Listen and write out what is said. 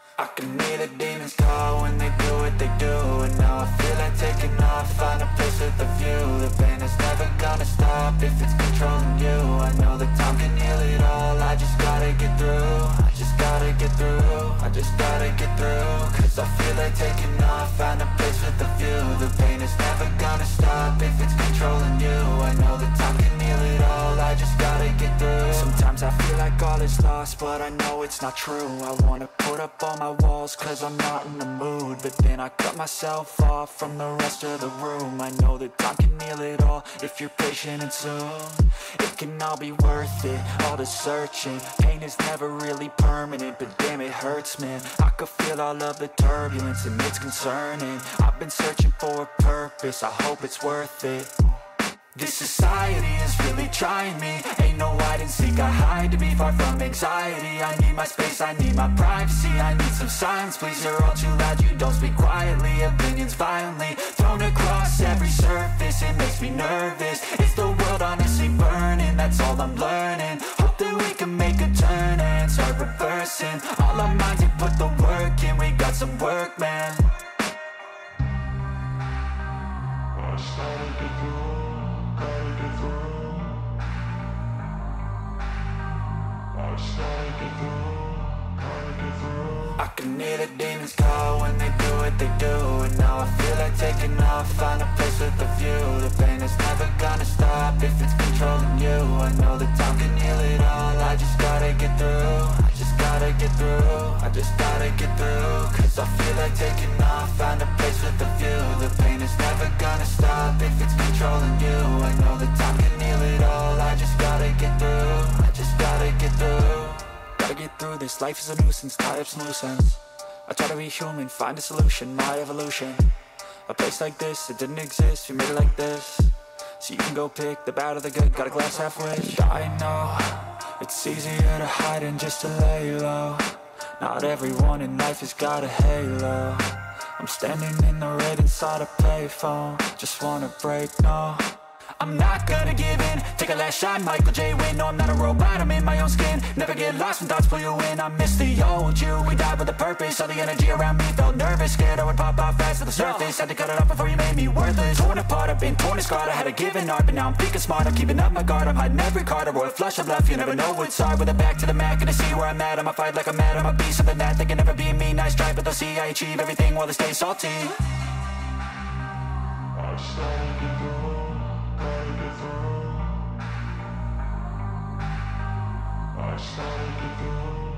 I can hear the demons call when they do what they do. And now I feel like taking off, find a place with a view. The pain is never gonna stop if it's controlling you. I know that time can heal it all, I just gotta get through. I just gotta get through, I just gotta get through. Cause I feel like taking off, find a place with a view. The pain is never gonna stop if it's controlling you. I know that time can heal it all, I just gotta get through. Sometimes I feel like all is lost, but I know it's not true. I wanna put up all my walls cause I'm not in the mood, but then I cut myself off from the rest of the room. I know that time can heal it all if you're patient and soon it can all be worth it, all the searching. Pain is never really permanent, but damn it hurts, man. I could feel all of the turbulence and it's concerning. I've been searching for a purpose, I hope it's worth it. This society is really trying me. Ain't no hide and seek, I hide to be far from anxiety. I need my space, I need my privacy. I need some silence, please, you're all too loud. You don't speak quietly, opinions violently thrown across every surface. It makes me nervous, it's the world honestly burning. That's all I'm learning, hope that we can make a turn and start reversing. All our minds and put the work in, we got some work, man. I can hear the demons call when they do what they do. And now I feel like taking off, find a place with a view. The pain is never gonna stop if it's controlling you. I know that time can heal it all, I just gotta get through. I just gotta get through, I just gotta get through. Cause I feel like taking off, find a place with a view. The pain is never gonna stop if it's controlling you. I know that time can heal it all, I just gotta get through. I just gotta get through. Gotta get through this, life is a nuisance, tie up some loose ends. I try to be human, find a solution, my evolution. A place like this, it didn't exist, we made it like this. So you can go pick the bad or the good, got a glass halfway. I know, it's easier to hide than just to lay low. Not everyone in life has got a halo. I'm standing in the red inside a payphone, just wanna break, no. I'm not gonna give in, take a last shot, Michael J. Win. No, I'm not a robot, I'm in my own skin. Never get lost when thoughts pull you in. I miss the old you, we died with a purpose. All the energy around me felt nervous, scared I would pop off fast to the surface. Had to cut it off before you made me worthless. Torn apart, I've been torn and scarred. I had a given art, but now I'm thinking smart. I'm keeping up my guard, I'm hiding every card. A royal flush of left, you never know what's hard. With a back to the mat, gonna see where I'm at. I'ma fight like I'm mad, I'ma be something that they can never be me. Nice try, but they'll see I achieve everything while they stay salty. I